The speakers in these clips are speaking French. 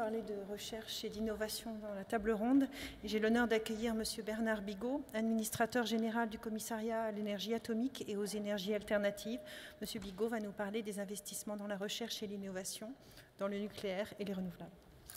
parler de recherche et d'innovation dans la table ronde. J'ai l'honneur d'accueillir M. Bernard Bigot, administrateur général du commissariat à l'énergie atomique et aux énergies alternatives. M. Bigot va nous parler des investissements dans la recherche et l'innovation, dans le nucléaire et les renouvelables.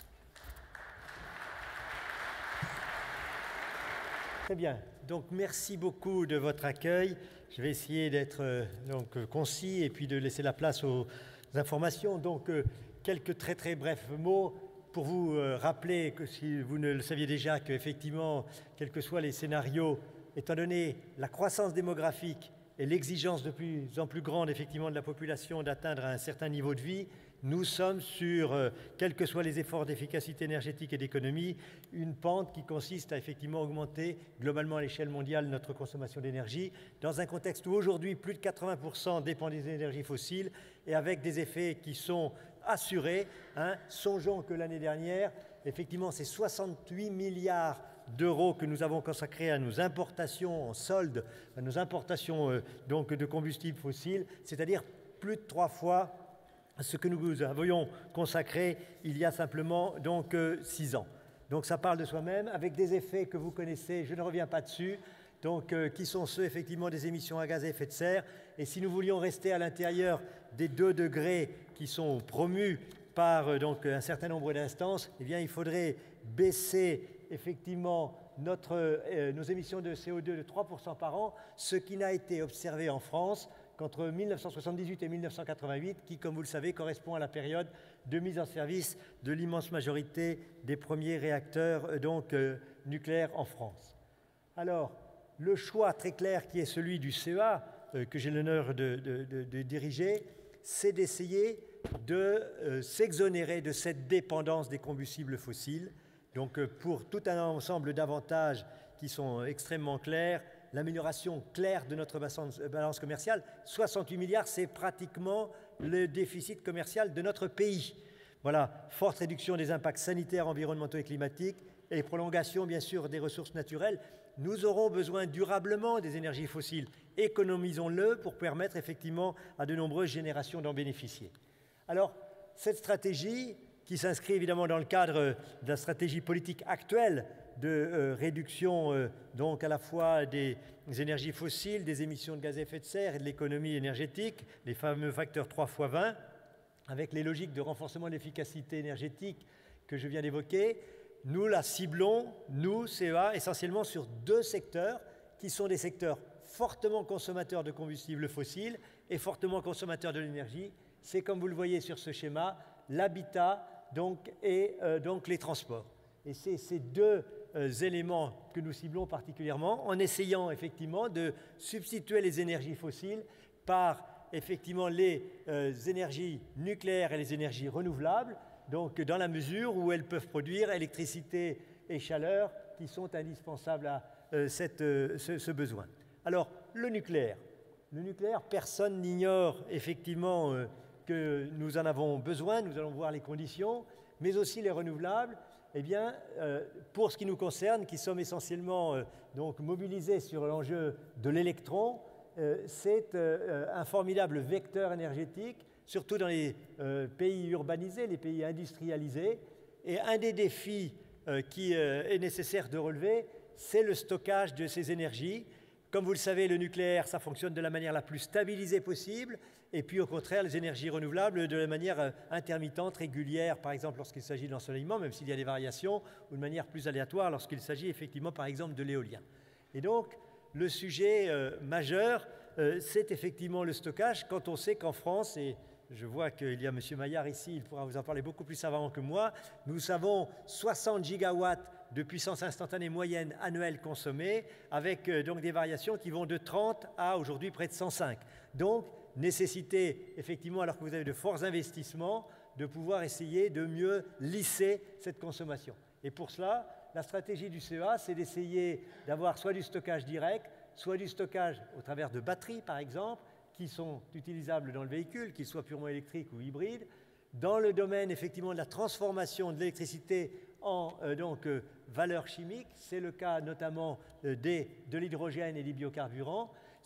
Très bien. Donc, merci beaucoup de votre accueil. Je vais essayer d'être concis et puis de laisser la place aux informations. Donc, quelques très brefs mots pour vous rappeler que si vous ne le saviez déjà, qu'effectivement, quels que soient les scénarios, étant donné la croissance démographique et l'exigence de plus en plus grande effectivement de la population d'atteindre un certain niveau de vie, nous sommes sur, quels que soient les efforts d'efficacité énergétique et d'économie, une pente qui consiste à effectivement augmenter globalement à l'échelle mondiale notre consommation d'énergie, dans un contexte où aujourd'hui plus de 80% dépend des énergies fossiles et avec des effets qui sont assurés. Songeons que l'année dernière, effectivement, c'est 68 milliards d'euros que nous avons consacrés à nos importations en solde, à nos importations donc de combustibles fossiles, c'est-à-dire plus de 3 fois ce que nous avions consacré il y a simplement donc 6 ans. Donc ça parle de soi-même, avec des effets que vous connaissez, je ne reviens pas dessus, donc qui sont ceux effectivement des émissions à gaz à effet de serre. Et si nous voulions rester à l'intérieur des 2 degrés qui sont promus par donc un certain nombre d'instances, eh bien il faudrait baisser effectivement nos émissions de CO2 de 3% par an, ce qui n'a été observé en France qu'entre 1978 et 1988, qui, comme vous le savez, correspond à la période de mise en service de l'immense majorité des premiers réacteurs nucléaires en France. Alors, le choix très clair qui est celui du CEA, que j'ai l'honneur de diriger, c'est d'essayer de s'exonérer de cette dépendance des combustibles fossiles. Donc, pour tout un ensemble d'avantages qui sont extrêmement clairs, l'amélioration claire de notre balance commerciale, 68 milliards, c'est pratiquement le déficit commercial de notre pays. Voilà, forte réduction des impacts sanitaires, environnementaux et climatiques et prolongation, bien sûr, des ressources naturelles. Nous aurons besoin durablement des énergies fossiles. Économisons-le pour permettre effectivement à de nombreuses générations d'en bénéficier. Alors, cette stratégie, qui s'inscrit évidemment dans le cadre de la stratégie politique actuelle de réduction donc à la fois des énergies fossiles, des émissions de gaz à effet de serre et de l'économie énergétique, les fameux facteurs 3x20, avec les logiques de renforcement de l'efficacité énergétique que je viens d'évoquer, nous la ciblons, nous, CEA, essentiellement sur 2 secteurs qui sont des secteurs fortement consommateurs de combustibles fossiles et fortement consommateurs de l'énergie. C'est, comme vous le voyez sur ce schéma, l'habitat et les transports. Et c'est ces 2 éléments que nous ciblons particulièrement en essayant effectivement de substituer les énergies fossiles par effectivement les énergies nucléaires et les énergies renouvelables, donc dans la mesure où elles peuvent produire électricité et chaleur qui sont indispensables à ce besoin. Alors, le nucléaire, personne n'ignore effectivement que nous en avons besoin, nous allons voir les conditions, mais aussi les renouvelables. Eh bien, pour ce qui nous concerne, qui sommes essentiellement mobilisés sur l'enjeu de l'électron, c'est un formidable vecteur énergétique, surtout dans les pays urbanisés, les pays industrialisés. Et un des défis qui est nécessaire de relever, c'est le stockage de ces énergies. Comme vous le savez, le nucléaire, ça fonctionne de la manière la plus stabilisée possible, et puis au contraire, les énergies renouvelables de la manière intermittente, régulière, par exemple lorsqu'il s'agit de l'ensoleillement, même s'il y a des variations, ou de manière plus aléatoire lorsqu'il s'agit effectivement, par exemple, de l'éolien. Et donc, le sujet majeur, c'est effectivement le stockage, quand on sait qu'en France, et je vois qu'il y a M. Maillard ici, il pourra vous en parler beaucoup plus savamment que moi, nous avons 60 gigawatts de puissance instantanée moyenne annuelle consommée, avec donc des variations qui vont de 30 à aujourd'hui près de 105. Donc, nécessité, effectivement, alors que vous avez de forts investissements, de pouvoir essayer de mieux lisser cette consommation. Et pour cela, la stratégie du CEA, c'est d'essayer d'avoir soit du stockage direct, soit du stockage au travers de batteries, par exemple, qui sont utilisables dans le véhicule, qu'ils soient purement électriques ou hybrides. Dans le domaine, effectivement, de la transformation de l'électricité en valeur chimique, c'est le cas notamment de l'hydrogène et des biocarburants.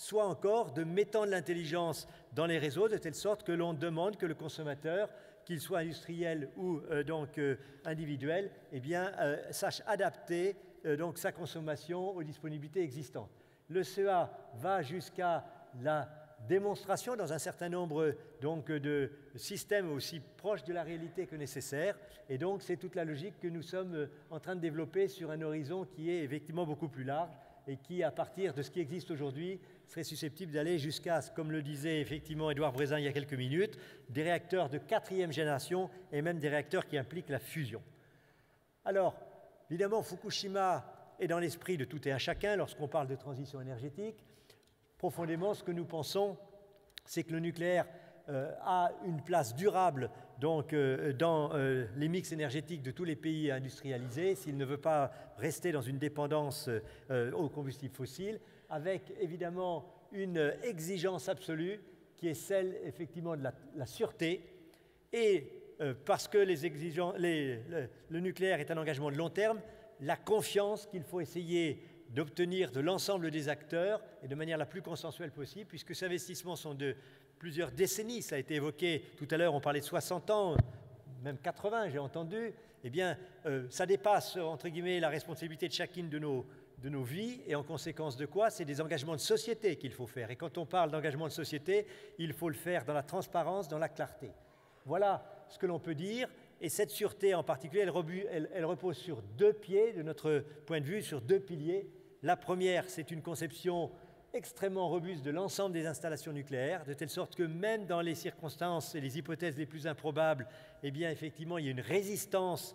soit encore de mettant de l'intelligence dans les réseaux de telle sorte que l'on demande que le consommateur, qu'il soit industriel ou individuel, eh bien, sache adapter donc sa consommation aux disponibilités existantes. Le CEA va jusqu'à la démonstration dans un certain nombre donc, de systèmes aussi proches de la réalité que nécessaire. Et donc, c'est toute la logique que nous sommes en train de développer sur un horizon qui est effectivement beaucoup plus large et qui, à partir de ce qui existe aujourd'hui, serait susceptible d'aller jusqu'à, comme le disait effectivement Édouard Brézin il y a quelques minutes, des réacteurs de 4e génération et même des réacteurs qui impliquent la fusion. Alors, évidemment, Fukushima est dans l'esprit de tout et un chacun lorsqu'on parle de transition énergétique. Profondément, ce que nous pensons, c'est que le nucléaire a une place durable donc, dans les mix énergétiques de tous les pays industrialisés, s'il ne veut pas rester dans une dépendance aux combustibles fossiles, avec évidemment une exigence absolue qui est celle effectivement de la sûreté, et parce que le nucléaire est un engagement de long terme, la confiance qu'il faut essayer d'obtenir de l'ensemble des acteurs et de manière la plus consensuelle possible, puisque ces investissements sont de plusieurs décennies. Ça a été évoqué tout à l'heure, on parlait de 60 ans, même 80, j'ai entendu. Eh bien, ça dépasse, entre guillemets, la responsabilité de chacune de nos vies, et en conséquence de quoi, c'est des engagements de société qu'il faut faire. Et quand on parle d'engagement de société, il faut le faire dans la transparence, dans la clarté. Voilà ce que l'on peut dire. Et cette sûreté en particulier, elle repose sur 2 pieds, de notre point de vue, sur 2 piliers. La première, c'est une conception extrêmement robuste de l'ensemble des installations nucléaires, de telle sorte que même dans les circonstances et les hypothèses les plus improbables, eh bien, effectivement, il y a une résistance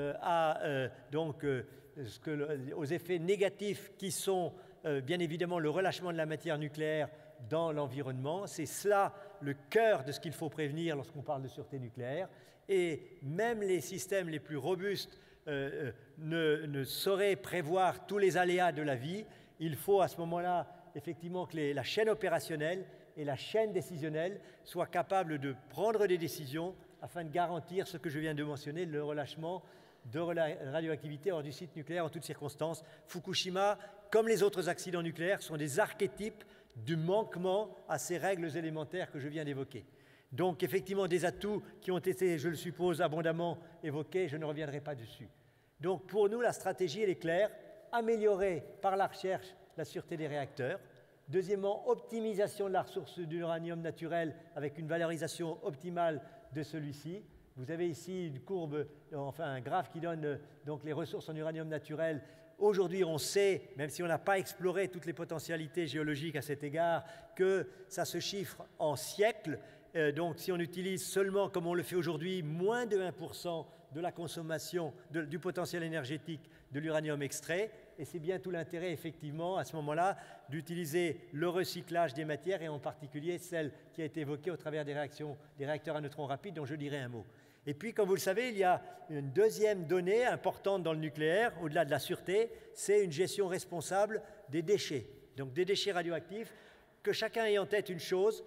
aux effets négatifs qui sont, bien évidemment, le relâchement de la matière nucléaire dans l'environnement. C'est cela le cœur de ce qu'il faut prévenir lorsqu'on parle de sûreté nucléaire. Et même les systèmes les plus robustes ne sauraient prévoir tous les aléas de la vie. Il faut à ce moment-là, effectivement, que la chaîne opérationnelle et la chaîne décisionnelle soient capables de prendre des décisions afin de garantir ce que je viens de mentionner, le relâchement de radioactivité hors du site nucléaire en toutes circonstances. Fukushima, comme les autres accidents nucléaires, sont des archétypes du manquement à ces règles élémentaires que je viens d'évoquer. Donc, effectivement, des atouts qui ont été, je le suppose, abondamment évoqués, je ne reviendrai pas dessus. Donc, pour nous, la stratégie, elle est claire. Améliorer par la recherche la sûreté des réacteurs. Deuxièmement, optimisation de la ressource d'uranium naturel avec une valorisation optimale de celui-ci. Vous avez ici une courbe, enfin un graphe qui donne donc les ressources en uranium naturel. Aujourd'hui, on sait, même si on n'a pas exploré toutes les potentialités géologiques à cet égard, que ça se chiffre en siècles. Donc, si on utilise seulement, comme on le fait aujourd'hui, moins de 1% de la consommation du potentiel énergétique de l'uranium extrait, et c'est bien tout l'intérêt, effectivement, à ce moment-là, d'utiliser le recyclage des matières, et en particulier celle qui a été évoquée au travers des réacteurs à neutrons rapides, dont je dirai un mot. Et puis, comme vous le savez, il y a une deuxième donnée importante dans le nucléaire, au-delà de la sûreté, c'est une gestion responsable des déchets, donc des déchets radioactifs, que chacun ait en tête une chose,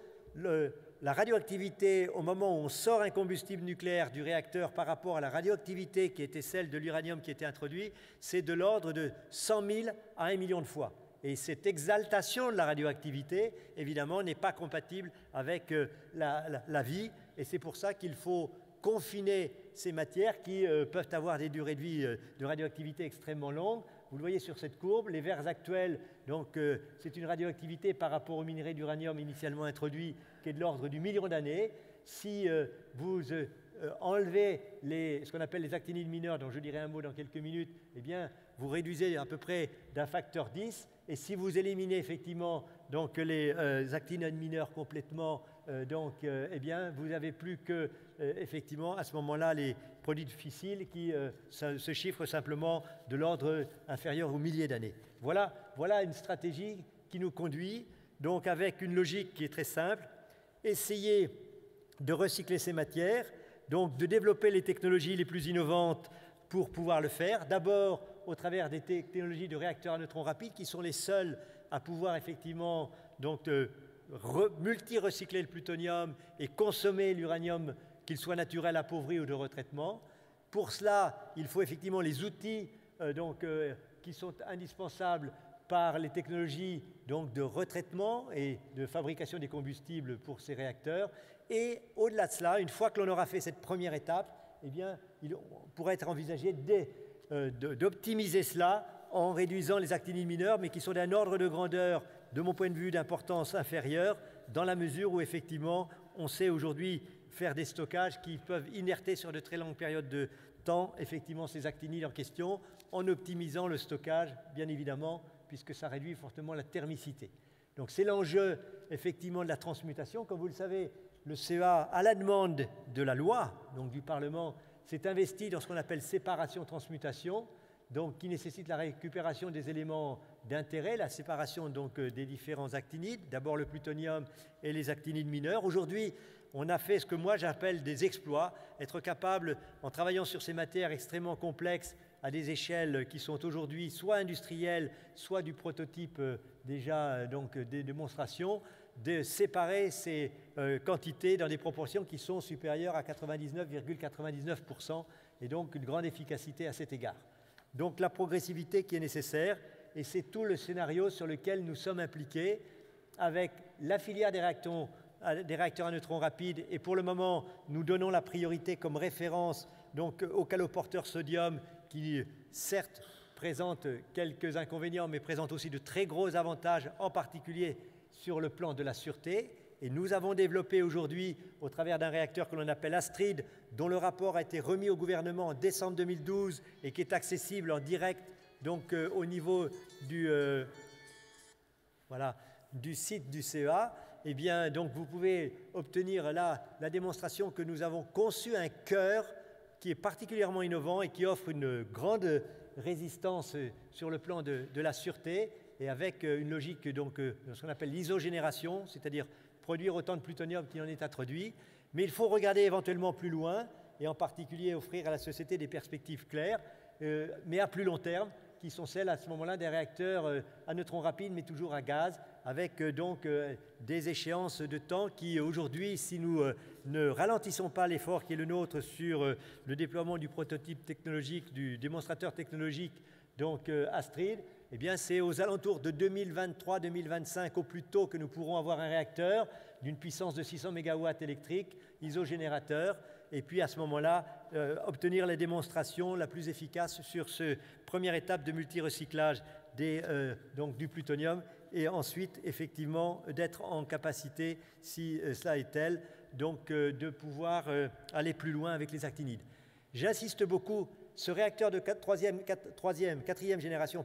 la radioactivité, au moment où on sort un combustible nucléaire du réacteur par rapport à la radioactivité qui était celle de l'uranium qui était introduit, c'est de l'ordre de 100 000 à 1 million de fois. Et cette exaltation de la radioactivité, évidemment, n'est pas compatible avec la vie. Et c'est pour ça qu'il faut confiner ces matières qui peuvent avoir des durées de vie de radioactivité extrêmement longues. Vous le voyez sur cette courbe, les verts actuels, donc c'est une radioactivité par rapport au minerai d'uranium initialement introduit qui est de l'ordre du million d'années. Si vous enlevez ce qu'on appelle les actinides mineurs, dont je dirai un mot dans quelques minutes, eh bien, vous réduisez à peu près d'un facteur 10. Et si vous éliminez effectivement donc, les actinides mineurs complètement, eh bien, vous n'avez plus que, effectivement, à ce moment-là, les produits fissiles qui se chiffrent simplement de l'ordre inférieur aux milliers d'années. Voilà une stratégie qui nous conduit, donc avec une logique qui est très simple, essayer de recycler ces matières, donc de développer les technologies les plus innovantes pour pouvoir le faire. D'abord, au travers des technologies de réacteurs à neutrons rapides qui sont les seules à pouvoir effectivement donc, multi-recycler le plutonium et consommer l'uranium, qu'il soit naturel, appauvri ou de retraitement. Pour cela, il faut effectivement les outils qui sont indispensables par les technologies donc, de retraitement et de fabrication des combustibles pour ces réacteurs. Et au-delà de cela, une fois que l'on aura fait cette première étape, eh bien, il pourrait être envisagé d'optimiser cela en réduisant les actinides mineurs, mais qui sont d'un ordre de grandeur, de mon point de vue, d'importance inférieure, dans la mesure où, effectivement, on sait aujourd'hui faire des stockages qui peuvent inerter sur de très longues périodes de temps, effectivement, ces actinides en question, en optimisant le stockage, bien évidemment, puisque ça réduit fortement la thermicité. Donc, c'est l'enjeu, effectivement, de la transmutation. Comme vous le savez, le CEA, à la demande de la loi, donc du Parlement, s'est investi dans ce qu'on appelle séparation-transmutation, donc qui nécessite la récupération des éléments d'intérêt, la séparation donc des différents actinides, d'abord le plutonium et les actinides mineurs. Aujourd'hui, on a fait ce que moi j'appelle des exploits, être capable, en travaillant sur ces matières extrêmement complexes, à des échelles qui sont aujourd'hui soit industrielles, soit du prototype déjà donc des démonstrations, de séparer ces quantités dans des proportions qui sont supérieures à 99,99% et donc une grande efficacité à cet égard. Donc la progressivité qui est nécessaire, et c'est tout le scénario sur lequel nous sommes impliqués avec la filière des réacteurs à neutrons rapides, et pour le moment, nous donnons la priorité comme référence donc, au caloporteur sodium qui, certes, présente quelques inconvénients, mais présente aussi de très gros avantages, en particulier sur le plan de la sûreté. Et nous avons développé aujourd'hui, au travers d'un réacteur que l'on appelle Astrid, dont le rapport a été remis au gouvernement en décembre 2012 et qui est accessible en direct donc, au niveau du site du CEA, eh bien, donc, vous pouvez obtenir là la démonstration que nous avons conçu un cœur qui est particulièrement innovant et qui offre une grande résistance sur le plan de la sûreté et avec une logique donc, ce qu'on appelle l'isogénération, c'est-à-dire produire autant de plutonium qu'il en est introduit. Mais il faut regarder éventuellement plus loin et en particulier offrir à la société des perspectives claires, mais à plus long terme, qui sont celles à ce moment-là des réacteurs à neutrons rapides, mais toujours à gaz, avec donc des échéances de temps qui aujourd'hui, si nous ne ralentissons pas l'effort qui est le nôtre sur le déploiement du prototype technologique, du démonstrateur technologique, donc Astrid, eh bien c'est aux alentours de 2023-2025 au plus tôt que nous pourrons avoir un réacteur d'une puissance de 600 MW électrique, isogénérateur, et puis à ce moment-là, obtenir la démonstration la plus efficace sur cette première étape de multirecyclage donc du plutonium, et ensuite, effectivement, d'être en capacité, si cela est tel, donc de pouvoir aller plus loin avec les actinides. J'insiste beaucoup, ce réacteur de quatrième génération,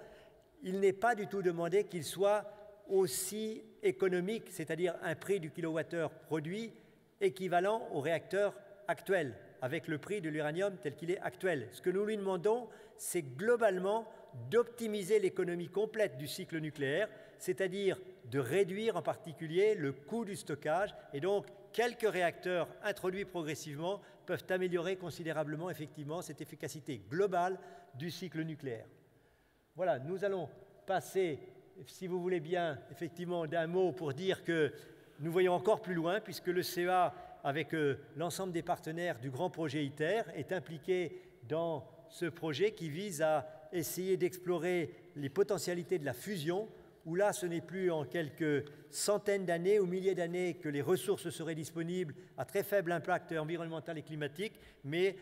il n'est pas du tout demandé qu'il soit aussi économique, c'est-à-dire un prix du kilowattheure produit équivalent au réacteur actuel, avec le prix de l'uranium tel qu'il est actuel. Ce que nous lui demandons, c'est globalement d'optimiser l'économie complète du cycle nucléaire, c'est-à-dire de réduire en particulier le coût du stockage, et donc quelques réacteurs introduits progressivement peuvent améliorer considérablement effectivement cette efficacité globale du cycle nucléaire. Voilà, nous allons passer, si vous voulez bien, effectivement d'un mot pour dire que nous voyons encore plus loin, puisque le CEA, avec l'ensemble des partenaires du grand projet ITER, est impliqué dans ce projet qui vise à essayer d'explorer les potentialités de la fusion, où là, ce n'est plus en quelques centaines d'années ou milliers d'années que les ressources seraient disponibles à très faible impact environnemental et climatique, mais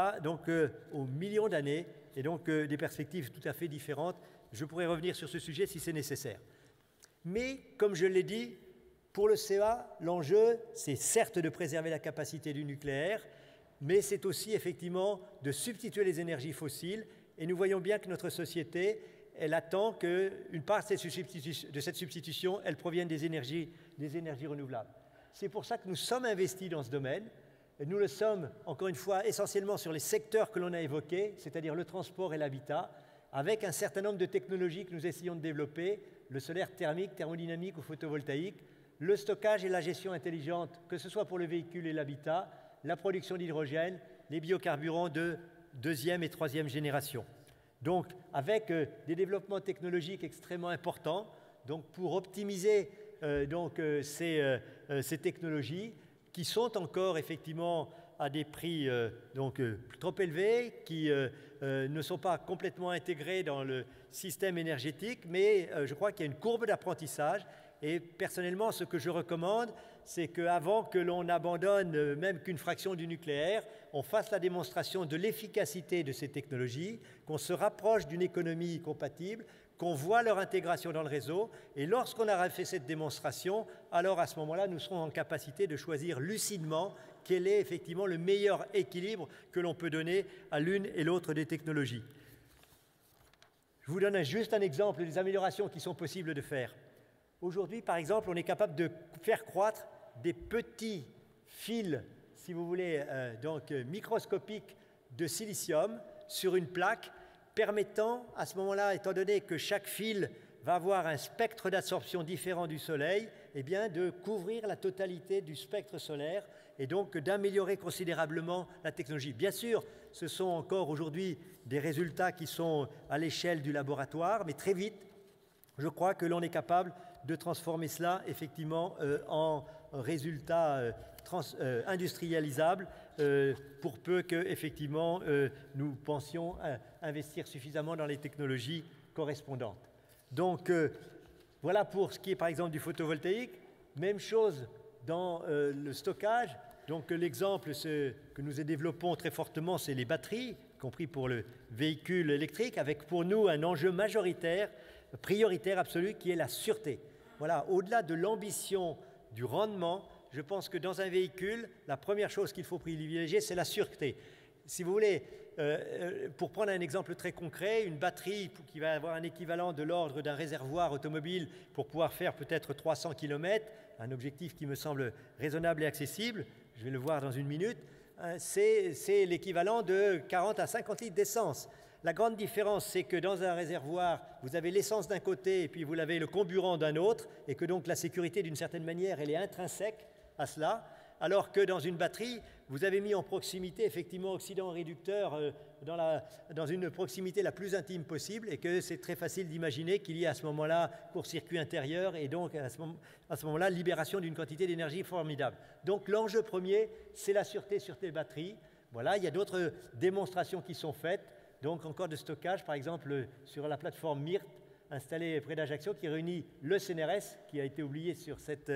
aux millions d'années, et donc des perspectives tout à fait différentes. Je pourrais revenir sur ce sujet si c'est nécessaire. Mais, comme je l'ai dit, pour le CEA, l'enjeu, c'est certes de préserver la capacité du nucléaire, mais c'est aussi effectivement de substituer les énergies fossiles. Et nous voyons bien que notre société, elle attend qu'une part de cette substitution, elle provienne des énergies renouvelables. C'est pour ça que nous sommes investis dans ce domaine. Et nous le sommes, encore une fois, essentiellement sur les secteurs que l'on a évoqués, c'est-à-dire le transport et l'habitat, avec un certain nombre de technologies que nous essayons de développer, le solaire thermique, thermodynamique ou photovoltaïque, le stockage et la gestion intelligente, que ce soit pour le véhicule et l'habitat, la production d'hydrogène, les biocarburants de deuxième et troisième génération. Donc, avec des développements technologiques extrêmement importants, donc pour optimiser ces technologies qui sont encore effectivement à des prix trop élevés, qui ne sont pas complètement intégrés dans le système énergétique, mais je crois qu'il y a une courbe d'apprentissage. Et personnellement, ce que je recommande, c'est qu'avant que l'on abandonne même qu'une fraction du nucléaire, on fasse la démonstration de l'efficacité de ces technologies, qu'on se rapproche d'une économie compatible, qu'on voit leur intégration dans le réseau. Et lorsqu'on aura fait cette démonstration, alors à ce moment-là, nous serons en capacité de choisir lucidement quel est effectivement le meilleur équilibre que l'on peut donner à l'une et l'autre des technologies. Je vous donne juste un exemple des améliorations qui sont possibles de faire. Aujourd'hui, par exemple, on est capable de faire croître des petits fils, si vous voulez, microscopiques de silicium sur une plaque, permettant, à ce moment-là, étant donné que chaque fil va avoir un spectre d'absorption différent du Soleil, eh bien, de couvrir la totalité du spectre solaire et donc d'améliorer considérablement la technologie. Bien sûr, ce sont encore aujourd'hui des résultats qui sont à l'échelle du laboratoire, mais très vite, je crois que l'on est capable de transformer cela effectivement en résultat industrialisable pour peu que effectivement nous pensions investir suffisamment dans les technologies correspondantes. Donc voilà pour ce qui est par exemple du photovoltaïque. Même chose dans le stockage. Donc l'exemple que nous développons très fortement, c'est les batteries, y compris pour le véhicule électrique, avec pour nous un enjeu majoritaire, prioritaire absolu, qui est la sûreté. Voilà, au-delà de l'ambition du rendement, je pense que dans un véhicule, la première chose qu'il faut privilégier, c'est la sûreté. Si vous voulez, pour prendre un exemple très concret, une batterie qui va avoir un équivalent de l'ordre d'un réservoir automobile pour pouvoir faire peut-être 300 km, un objectif qui me semble raisonnable et accessible, je vais le voir dans une minute, c'est l'équivalent de 40 à 50 litres d'essence. La grande différence, c'est que dans un réservoir, vous avez l'essence d'un côté et puis vous avez le comburant d'un autre, et que donc la sécurité, d'une certaine manière, elle est intrinsèque à cela, alors que dans une batterie, vous avez mis en proximité, effectivement, oxydant réducteur dans une proximité la plus intime possible, et que c'est très facile d'imaginer qu'il y ait à ce moment-là court-circuit intérieur, et donc à ce moment-là, libération d'une quantité d'énergie formidable. Donc l'enjeu premier, c'est la sûreté sur les batteries. Voilà, il y a d'autres démonstrations qui sont faites. Donc encore de stockage, par exemple sur la plateforme MIRT, installée près d'Ajaccio, qui réunit le CNRS, qui a été oublié sur cette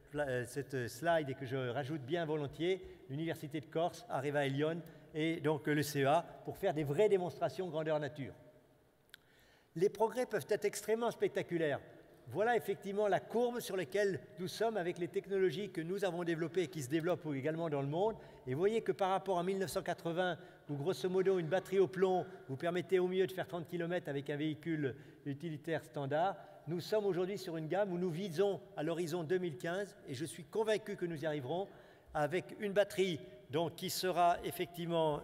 slide et que je rajoute bien volontiers, l'Université de Corse, Areva et Lyon, et donc le CEA, pour faire des vraies démonstrations grandeur nature. Les progrès peuvent être extrêmement spectaculaires. Voilà effectivement la courbe sur laquelle nous sommes avec les technologies que nous avons développées et qui se développent également dans le monde. Et vous voyez que par rapport à 1980, où grosso modo une batterie au plomb vous permettait au mieux de faire 30 km avec un véhicule utilitaire standard, nous sommes aujourd'hui sur une gamme où nous visons à l'horizon 2015, et je suis convaincu que nous y arriverons, avec une batterie donc, qui sera effectivement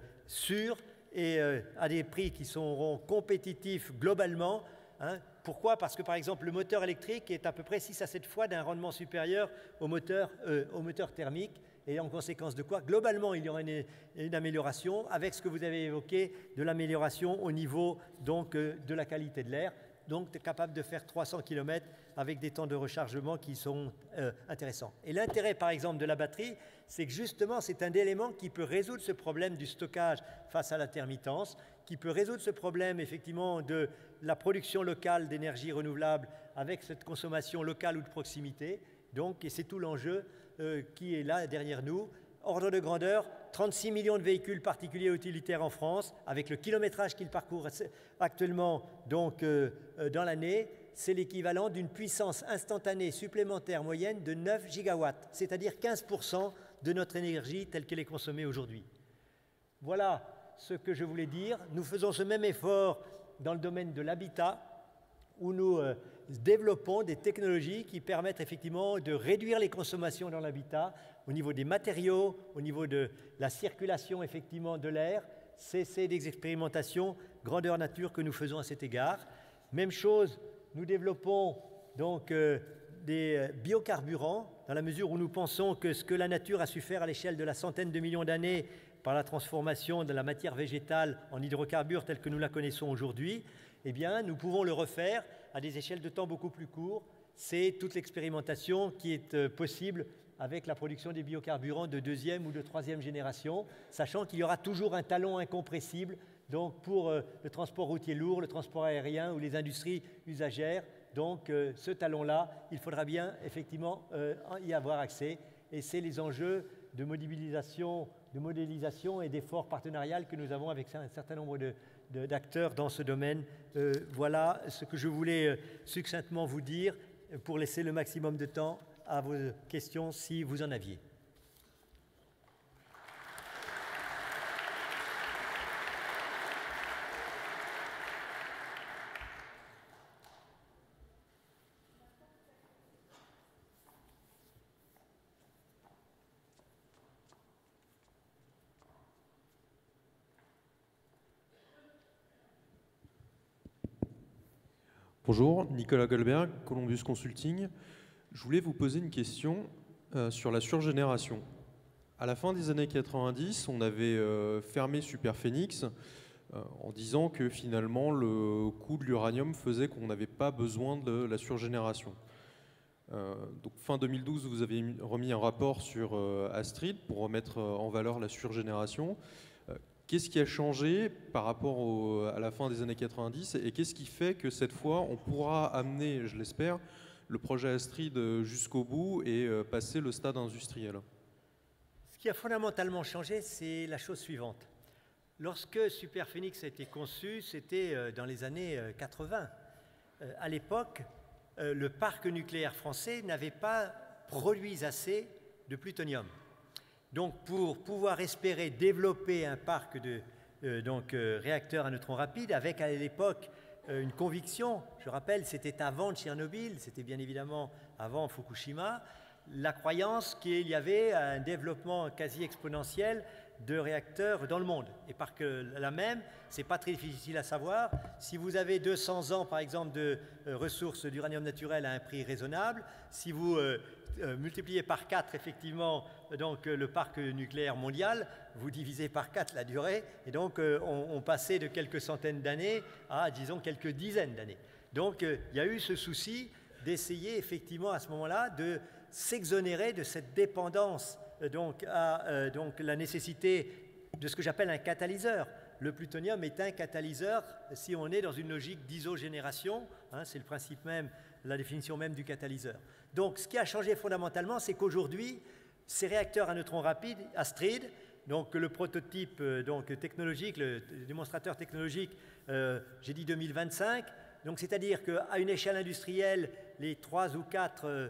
sûre et à des prix qui seront compétitifs globalement. Hein. Pourquoi? Parce que, par exemple, le moteur électrique est à peu près 6 à 7 fois d'un rendement supérieur au moteur thermique. Et en conséquence de quoi, globalement, il y aura une amélioration avec ce que vous avez évoqué de l'amélioration au niveau donc, de la qualité de l'air. Donc, capable de faire 300 km avec des temps de rechargement qui sont intéressants. Et l'intérêt, par exemple, de la batterie, c'est que justement, c'est un élément qui peut résoudre ce problème du stockage face à l'intermittence, qui peut résoudre ce problème, effectivement, de la production locale d'énergie renouvelable avec cette consommation locale ou de proximité. Donc, et c'est tout l'enjeu qui est là derrière nous. Ordre de grandeur, 36 millions de véhicules particuliers utilitaires en France, avec le kilométrage qu'ils parcourent actuellement donc, dans l'année, c'est l'équivalent d'une puissance instantanée supplémentaire moyenne de 9 gigawatts, c'est-à-dire 15% de notre énergie telle qu'elle est consommée aujourd'hui. Voilà ce que je voulais dire. Nous faisons ce même effort dans le domaine de l'habitat, où nous développons des technologies qui permettent effectivement de réduire les consommations dans l'habitat, au niveau des matériaux, au niveau de la circulation effectivement de l'air. C'est des expérimentations grandeur nature que nous faisons à cet égard. Même chose, nous développons donc des biocarburants, dans la mesure où nous pensons que ce que la nature a su faire à l'échelle de la centaine de millions d'années par la transformation de la matière végétale en hydrocarbures telle que nous la connaissons aujourd'hui, eh bien, nous pouvons le refaire à des échelles de temps beaucoup plus courtes. C'est toute l'expérimentation qui est possible avec la production des biocarburants de 2e ou de 3e génération, sachant qu'il y aura toujours un talon incompressible donc pour le transport routier lourd, le transport aérien ou les industries usagères. Donc ce talon-là, il faudra bien effectivement y avoir accès. Et c'est les enjeux de modélisation et d'efforts partenarial que nous avons avec un certain nombre d'acteurs dans ce domaine. Voilà ce que je voulais succinctement vous dire pour laisser le maximum de temps à vos questions si vous en aviez. Bonjour, Nicolas Goldberg, Columbus Consulting. Je voulais vous poser une question sur la surgénération. À la fin des années 90, on avait fermé Superphénix en disant que finalement le coût de l'uranium faisait qu'on n'avait pas besoin de la surgénération. Donc fin 2012, vous avez remis un rapport sur Astrid pour remettre en valeur la surgénération. Qu'est-ce qui a changé par rapport à la fin des années 90 et qu'est-ce qui fait que cette fois, on pourra amener, je l'espère, le projet Astrid jusqu'au bout et passer le stade industriel? Ce qui a fondamentalement changé, c'est la chose suivante. Lorsque Superphénix a été conçu, c'était dans les années 80. À l'époque, le parc nucléaire français n'avait pas produit assez de plutonium. Donc, pour pouvoir espérer développer un parc de réacteurs à neutrons rapides, avec à l'époque une conviction, je rappelle, c'était avant Tchernobyl, c'était bien évidemment avant Fukushima, la croyance qu'il y avait un développement quasi exponentiel de réacteurs dans le monde. Et par que là même, ce n'est pas très difficile à savoir, si vous avez 200 ans, par exemple, de ressources d'uranium naturel à un prix raisonnable, si vous multipliez par 4, effectivement, donc, le parc nucléaire mondial, vous divisez par 4 la durée, et donc on passait de quelques centaines d'années à, disons, quelques dizaines d'années. Donc il y a eu ce souci d'essayer, effectivement, à ce moment-là, de s'exonérer de cette dépendance donc, à la nécessité de ce que j'appelle un catalyseur. Le plutonium est un catalyseur si on est dans une logique d'isogénération, hein, c'est le principe même, la définition même du catalyseur. Donc ce qui a changé fondamentalement, c'est qu'aujourd'hui, ces réacteurs à neutrons rapides, Astrid, donc le prototype technologique, le démonstrateur technologique, j'ai dit 2025, donc c'est-à-dire qu'à une échelle industrielle, les 3 ou 4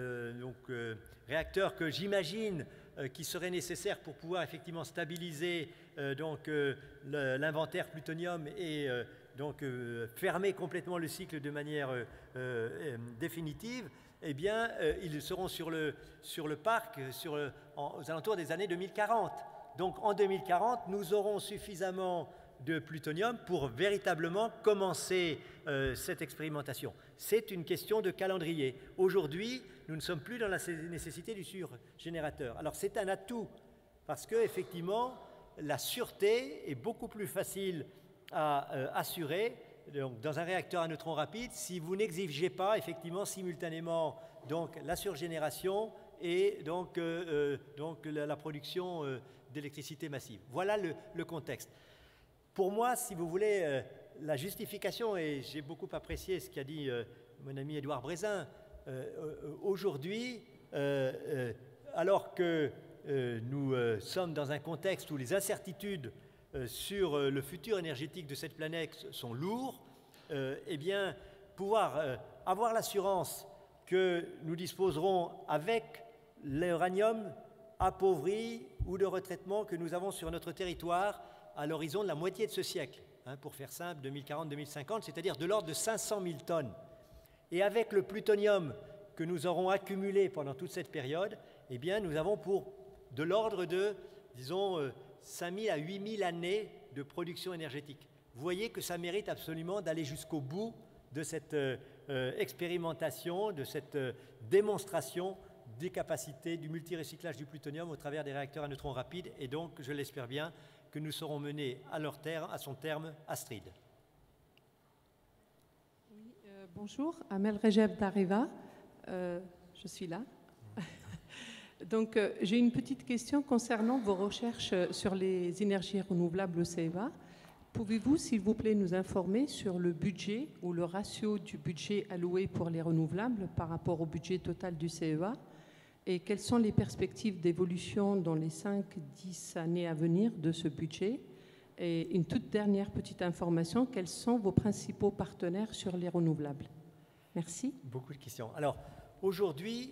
réacteurs que j'imagine qui seraient nécessaires pour pouvoir effectivement stabiliser l'inventaire plutonium et fermer complètement le cycle de manière définitive, eh bien, ils seront sur le parc aux alentours des années 2040. Donc, en 2040, nous aurons suffisamment de plutonium pour véritablement commencer cette expérimentation. C'est une question de calendrier. Aujourd'hui, nous ne sommes plus dans la nécessité du surgénérateur. Alors, c'est un atout parce qu'effectivement, la sûreté est beaucoup plus facile à assurer donc, dans un réacteur à neutrons rapides si vous n'exigez pas effectivement simultanément donc, la surgénération et donc la production d'électricité massive. Voilà le contexte. Pour moi, si vous voulez, la justification, et j'ai beaucoup apprécié ce qu'a dit mon ami Édouard Brézin, aujourd'hui, alors que nous sommes dans un contexte où les incertitudes sur le futur énergétique de cette planète sont lourds, eh bien, pouvoir avoir l'assurance que nous disposerons avec l'uranium appauvri ou de retraitement que nous avons sur notre territoire à l'horizon de la moitié de ce siècle, hein, pour faire simple, 2040-2050, c'est-à-dire de l'ordre de 500 000 tonnes. Et avec le plutonium que nous aurons accumulé pendant toute cette période, eh bien, nous avons pour de l'ordre de, disons, 5 000 à 8 000 années de production énergétique. Vous voyez que ça mérite absolument d'aller jusqu'au bout de cette expérimentation, de cette démonstration des capacités du multirecyclage du plutonium au travers des réacteurs à neutrons rapides. Et donc, je l'espère bien, que nous serons menés à son terme Astrid. Oui, bonjour, Amel Rejeb d'Areva, je suis là. Donc, j'ai une petite question concernant vos recherches sur les énergies renouvelables au CEA. Pouvez-vous, s'il vous plaît, nous informer sur le budget ou le ratio du budget alloué pour les renouvelables par rapport au budget total du CEA? Et quelles sont les perspectives d'évolution dans les 5-10 années à venir de ce budget? Et une toute dernière petite information, quels sont vos principaux partenaires sur les renouvelables? Merci. Beaucoup de questions. Alors, aujourd'hui,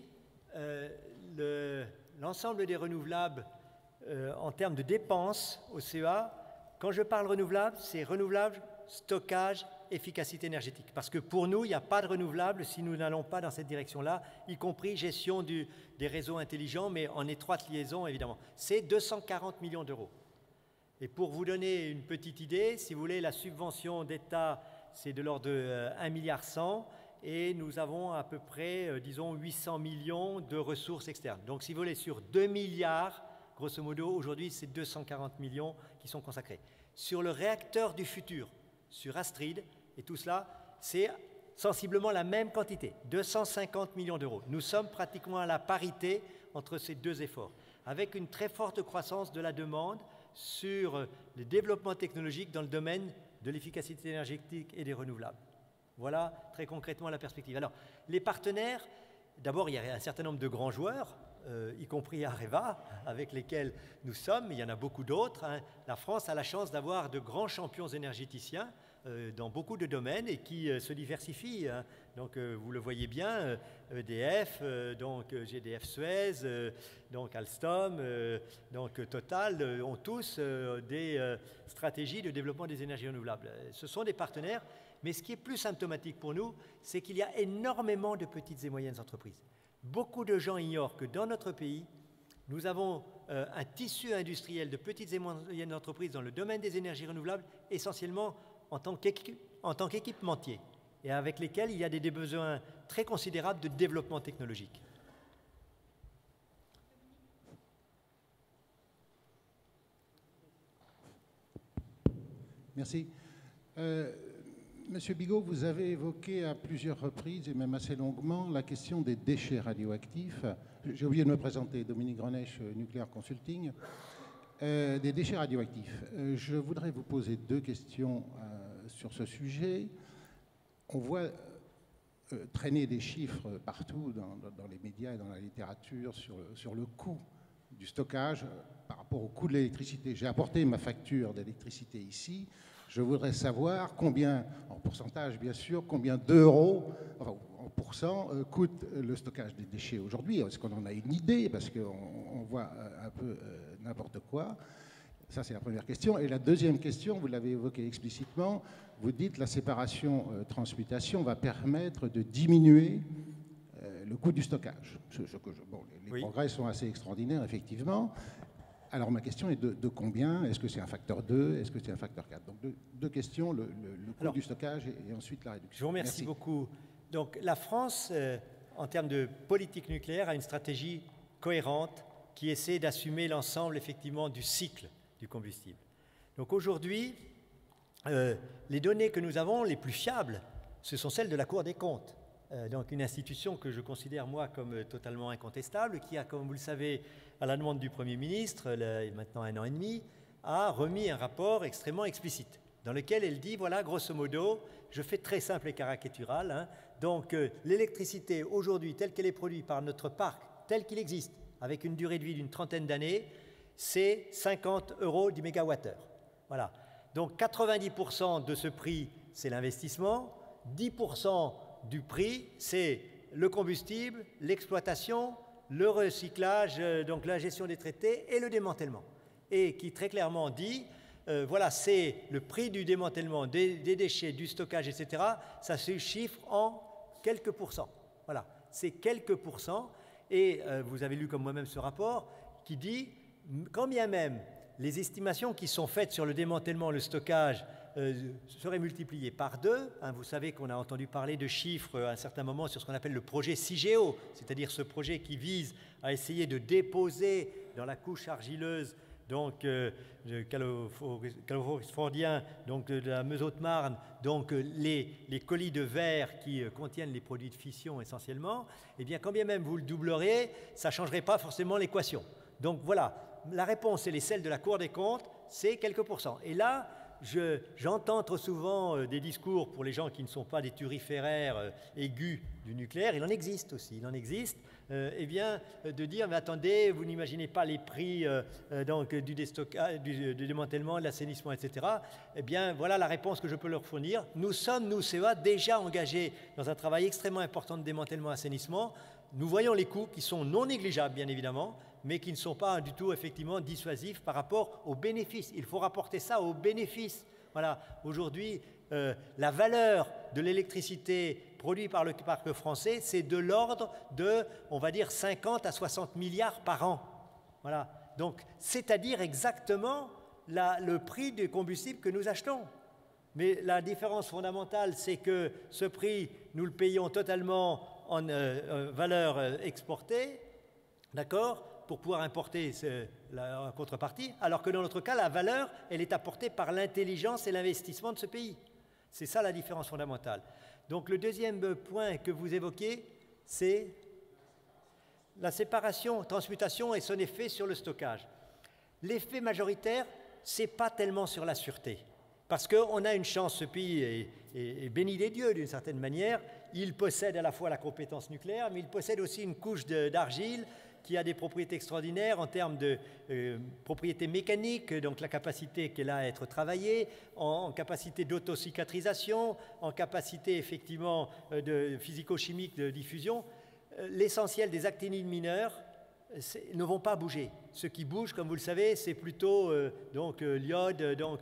l'ensemble des renouvelables en termes de dépenses au CEA, quand je parle renouvelable, c'est renouvelable, stockage, efficacité énergétique. Parce que pour nous, il n'y a pas de renouvelable si nous n'allons pas dans cette direction-là, y compris gestion des réseaux intelligents, mais en étroite liaison, évidemment. C'est 240 millions d'euros. Et pour vous donner une petite idée, si vous voulez, la subvention d'État, c'est de l'ordre de 1,1 milliard et nous avons à peu près, disons, 800 millions de ressources externes. Donc, si vous voulez, sur 2 milliards, grosso modo, aujourd'hui, c'est 240 millions qui sont consacrés. Sur le réacteur du futur, sur Astrid et tout cela, c'est sensiblement la même quantité, 250 millions d'euros. Nous sommes pratiquement à la parité entre ces deux efforts, avec une très forte croissance de la demande sur le développement technologique dans le domaine de l'efficacité énergétique et des renouvelables. Voilà très concrètement la perspective. Alors, les partenaires, d'abord, il y a un certain nombre de grands joueurs, y compris Areva, avec lesquels nous sommes, il y en a beaucoup d'autres. Hein. La France a la chance d'avoir de grands champions énergéticiens dans beaucoup de domaines et qui se diversifient. Hein. Donc, vous le voyez bien, EDF, donc GDF Suez, donc Alstom, donc Total, ont tous des stratégies de développement des énergies renouvelables. Ce sont des partenaires, mais ce qui est plus symptomatique pour nous, c'est qu'il y a énormément de petites et moyennes entreprises. Beaucoup de gens ignorent que dans notre pays, nous avons un tissu industriel de petites et moyennes entreprises dans le domaine des énergies renouvelables, essentiellement en tant qu'équipementier, et avec lesquels il y a des besoins très considérables de développement technologique. Merci. Monsieur Bigot, vous avez évoqué à plusieurs reprises, et même assez longuement, la question des déchets radioactifs. J'ai oublié de me présenter, Dominique Grenèche, Nuclear Consulting. Des déchets radioactifs. Je voudrais vous poser deux questions sur ce sujet. On voit traîner des chiffres partout dans les médias et dans la littérature sur le coût du stockage par rapport au coût de l'électricité. J'ai apporté ma facture d'électricité ici. Je voudrais savoir combien, en pourcentage bien sûr, combien d'euros, enfin en pourcent, coûte le stockage des déchets aujourd'hui. Est-ce qu'on en a une idée? Parce qu'on voit un peu n'importe quoi. Ça, c'est la première question. Et la deuxième question, vous l'avez évoqué explicitement, vous dites la séparation-transmutation va permettre de diminuer le coût du stockage. Les progrès sont assez extraordinaires, effectivement. Alors, ma question est de combien? Est-ce que c'est un facteur 2? Est-ce que c'est un facteur 4? Donc, deux questions, le coût du stockage et ensuite la réduction. Je vous remercie beaucoup. Donc, la France, en termes de politique nucléaire, a une stratégie cohérente qui essaie d'assumer l'ensemble, effectivement, du cycle du combustible. Donc, aujourd'hui, les données que nous avons, les plus fiables, ce sont celles de la Cour des comptes. Donc une institution que je considère, moi, comme totalement incontestable, qui a, comme vous le savez, à la demande du Premier ministre, il y a maintenant 1 an et demi, a remis un rapport extrêmement explicite, dans lequel elle dit, voilà, grosso modo, je fais très simple et caricatural, hein, donc l'électricité, aujourd'hui, telle qu'elle est produite par notre parc, tel qu'il existe, avec une durée de vie d'une 30aine d'années, c'est 50 € du mégawattheure. Voilà. Donc 90% de ce prix, c'est l'investissement, 10% du prix, c'est le combustible, l'exploitation, le recyclage, donc la gestion des traités et le démantèlement. Et qui très clairement dit, voilà, c'est le prix du démantèlement des déchets, du stockage, etc. Ça se chiffre en quelques pourcents. Voilà, c'est quelques pourcents. Et vous avez lu comme moi-même ce rapport qui dit, quand bien même les estimations qui sont faites sur le démantèlement, le stockage, seraient multipliées par 2. Hein, vous savez qu'on a entendu parler de chiffres à un certain moment sur ce qu'on appelle le projet CIGEO, c'est-à-dire ce projet qui vise à essayer de déposer dans la couche argileuse donc calofordien, donc de la Meuse-Haute-Marne, donc les colis de verre qui contiennent les produits de fission essentiellement. Eh bien, quand bien même vous le doubleriez, ça ne changerait pas forcément l'équation. Donc voilà, la réponse, elle est celle de la Cour des comptes, c'est quelques pourcents. Et là, j'entends trop souvent des discours pour les gens qui ne sont pas des turiféraires aigus du nucléaire, il en existe aussi, il en existe, eh bien, de dire, mais attendez, vous n'imaginez pas les prix donc, du démantèlement, de l'assainissement, etc. Eh bien, voilà la réponse que je peux leur fournir. Nous sommes, nous, CEA, déjà engagés dans un travail extrêmement important de démantèlement, assainissement. Nous voyons les coûts qui sont non négligeables, bien évidemment, mais qui ne sont pas du tout, effectivement, dissuasifs par rapport aux bénéfices. Il faut rapporter ça aux bénéfices. Voilà, aujourd'hui, la valeur de l'électricité produite par le parc français, c'est de l'ordre de, on va dire, 50 à 60 milliards par an. Voilà, donc, c'est-à-dire exactement le prix des combustibles que nous achetons. Mais la différence fondamentale, c'est que ce prix, nous le payons totalement en valeur exportée, d'accord, pour pouvoir importer la contrepartie, alors que dans notre cas, la valeur, elle est apportée par l'intelligence et l'investissement de ce pays. C'est ça la différence fondamentale. Donc le deuxième point que vous évoquez, c'est la séparation, transmutation et son effet sur le stockage. L'effet majoritaire, ce n'est pas tellement sur la sûreté. Parce qu'on a une chance, ce pays est béni des dieux d'une certaine manière. Il possède à la fois la compétence nucléaire, mais il possède aussi une couche d'argile qui a des propriétés extraordinaires en termes de propriétés mécaniques, donc la capacité qu'elle a à être travaillée, en capacité d'autocicatrisation, en capacité effectivement de physico-chimique de diffusion. L'essentiel des actinides mineurs ne vont pas bouger. Ce qui bouge, comme vous le savez, c'est plutôt l'iode,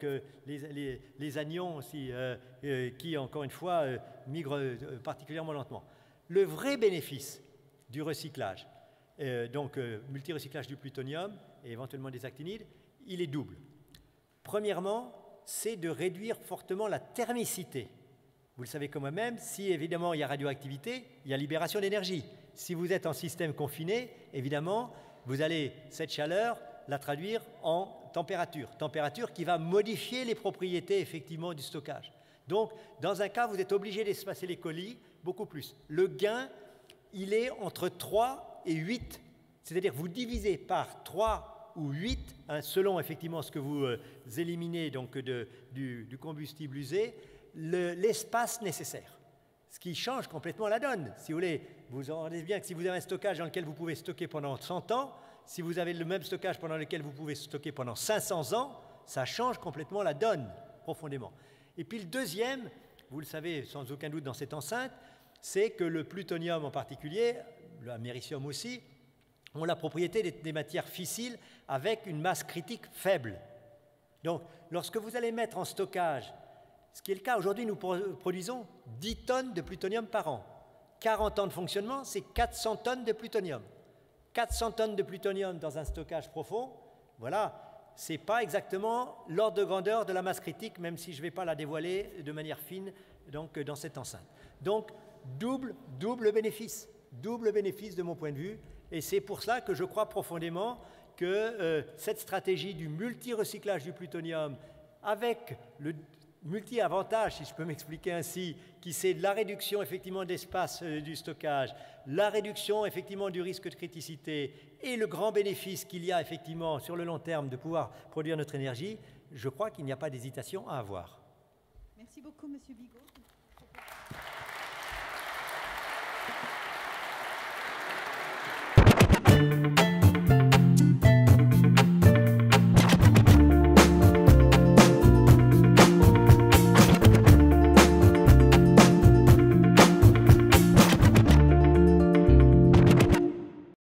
les anions aussi, qui, encore une fois, migrent particulièrement lentement. Le vrai bénéfice du recyclage, multirecyclage du plutonium et éventuellement des actinides, il est double. Premièrement, c'est de réduire fortement la thermicité. Vous le savez comme moi-même, si évidemment il y a radioactivité, il y a libération d'énergie. Si vous êtes en système confiné, évidemment, vous allez cette chaleur la traduire en température qui va modifier les propriétés effectivement du stockage. Donc, dans un cas, vous êtes obligé d'espacer les colis beaucoup plus. Le gain, il est entre 3 et 8, c'est-à-dire vous divisez par 3 ou 8, selon effectivement ce que vous éliminez donc du combustible usé, l'espace nécessaire. Ce qui change complètement la donne. Si vous voulez, vous en rendez bien que si vous avez un stockage dans lequel vous pouvez stocker pendant 100 ans, si vous avez le même stockage pendant lequel vous pouvez stocker pendant 500 ans, ça change complètement la donne, profondément. Et puis le deuxième, vous le savez sans aucun doute dans cette enceinte, c'est que le plutonium en particulier, l'américium aussi, ont la propriété des matières fissiles avec une masse critique faible. Donc, lorsque vous allez mettre en stockage, ce qui est le cas aujourd'hui, nous produisons 10 tonnes de plutonium par an. 40 ans de fonctionnement, c'est 400 tonnes de plutonium. 400 tonnes de plutonium dans un stockage profond, voilà, ce n'est pas exactement l'ordre de grandeur de la masse critique, même si je ne vais pas la dévoiler de manière fine donc, dans cette enceinte. Donc, double bénéfice de mon point de vue, et c'est pour cela que je crois profondément que cette stratégie du multi-recyclage du plutonium avec le multi-avantage, si je peux m'expliquer ainsi, qui c'est de la réduction effectivement d'espace du stockage, la réduction effectivement du risque de criticité et le grand bénéfice qu'il y a effectivement sur le long terme de pouvoir produire notre énergie, je crois qu'il n'y a pas d'hésitation à avoir. Merci beaucoup, Monsieur Bigot.